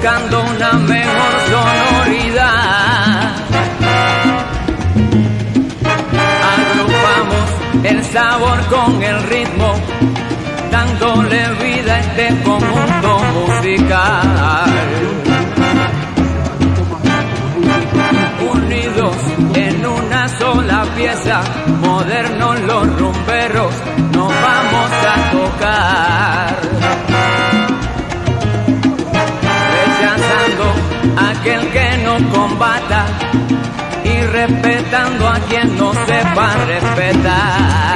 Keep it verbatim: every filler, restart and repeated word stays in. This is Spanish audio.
buscando una mejor sonoridad. Agrupamos el sabor con el ritmo, dándole vida a este conjunto musical. Unidos en una sola pieza, modernos los rumberos, nos vamos a tocar. Rechazando a aquel que nos combata y respetando a quien no sepa respetar.